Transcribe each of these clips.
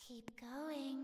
Keep going.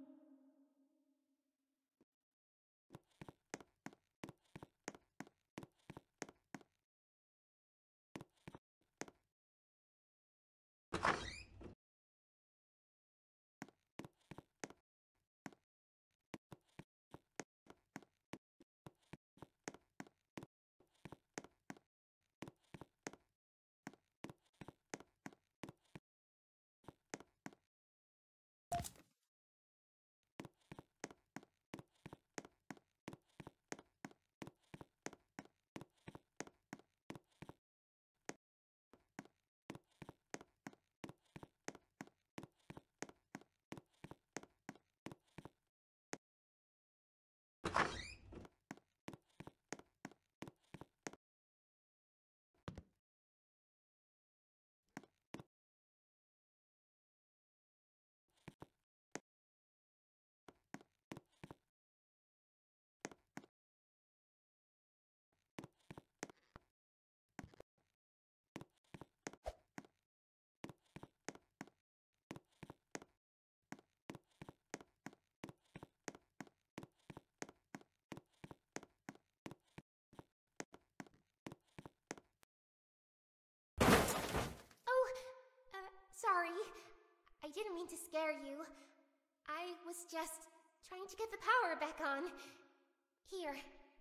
Oh, sorry. I didn't mean to scare you. I was just trying to get the power back on. Here.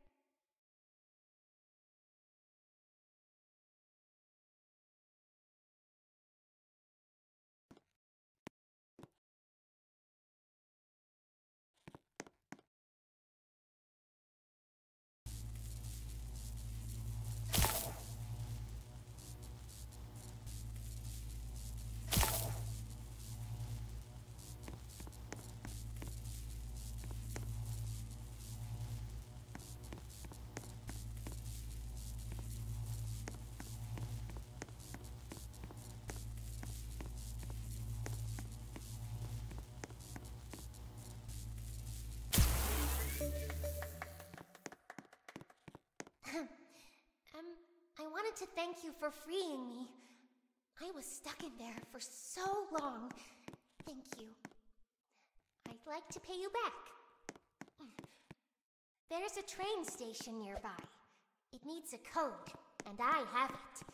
I wanted to thank you for freeing me. I was stuck in there for so long. Thank you. I'd like to pay you back. There's a train station nearby. It needs a code, and I have it.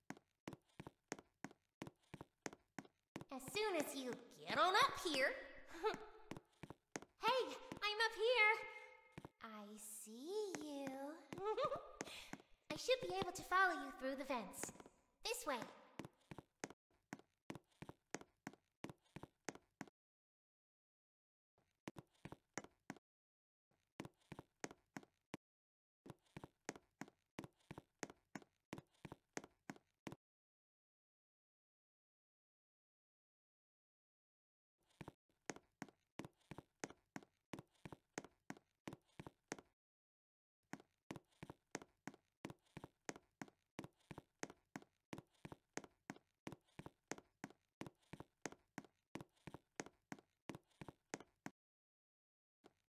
As soon as you get on up here... Hey, I'm up here. I see you. I should be able to follow you through the vents. This way.